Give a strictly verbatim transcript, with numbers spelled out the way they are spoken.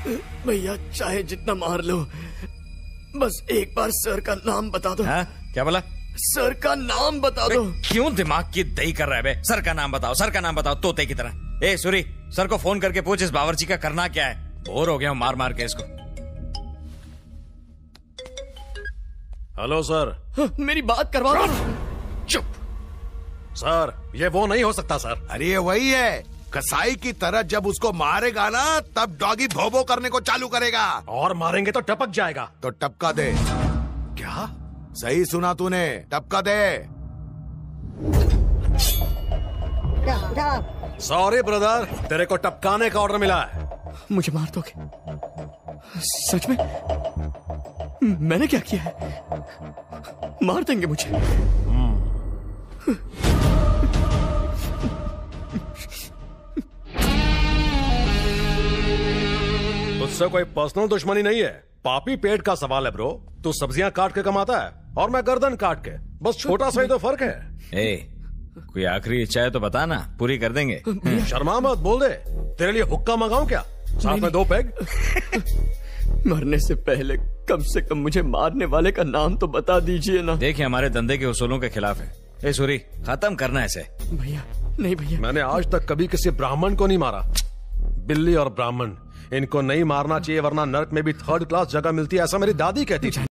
भैया चाहे जितना मार लो, बस एक बार सर का नाम बता दो। हाँ? क्या बोला? सर का नाम बता दो। क्यों दिमाग की दही कर रहा है बे? सर का नाम बताओ, सर का नाम बताओ, तोते की तरह। ए सूरी, सर को फोन करके पूछ इस बावर्ची का करना क्या है। बोर हो गया हूं मार मार के इसको। Hello sir. हाँ, मेरी बात करवा दो। चुप सर, ये वो नहीं हो सकता सर। अरे ये वही है, कसाई की तरह जब उसको मारेगा ना तब डॉगी भोबो करने को चालू करेगा। और मारेंगे तो टपक जाएगा। तो टपका दे। क्या? सही सुना तूने, टपका दे। सॉरी ब्रदर, तेरे को टपकाने का ऑर्डर मिला है। मुझे मार दोगे? सच में? मैंने क्या किया है? मार देंगे मुझे? तुझसे कोई पर्सनल दुश्मनी नहीं है, पापी पेट का सवाल है ब्रो। तू सब्जियां काट के कमाता है और मैं गर्दन काट के, बस छोटा सा ही तो फर्क है। ए, कोई आखिरी इच्छा है तो बता ना, पूरी कर देंगे। शर्मा मत, बोल दे। तेरे लिए हुक्का मंगाऊं क्या? साथ में दो पैग। मरने से पहले कम से कम मुझे मारने वाले का नाम तो बता दीजिए ना। देखिए हमारे धंधे के उसूलों के खिलाफ है। ए सूरी, खत्म करना है इसे। भैया नहीं भैया, मैंने आज तक कभी किसी ब्राह्मण को नहीं मारा। बिल्ली और ब्राह्मण, इनको नहीं मारना चाहिए वरना नर्क में भी थर्ड क्लास जगह मिलती है, ऐसा मेरी दादी कहती थी।